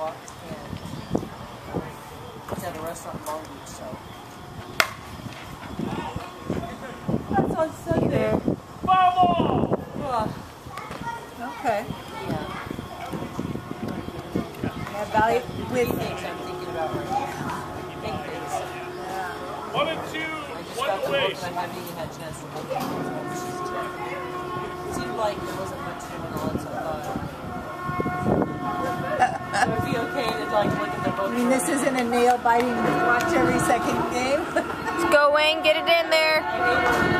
sidewalk, and it's at a restaurant in Long Beach, so. That's on Sunday. Bubble! Okay. Yeah. Yeah, Valley with Things I'm thinking about right now. Big things. yeah. 1 and 2, I just 1 got the away. book, and I haven't even had a chance to look at it. It seemed like there wasn't much going on, so I thought it would be okay to like look at the book. I mean, this isn't a nail-biting watch every second game. Let's go, Wayne. Get it in there.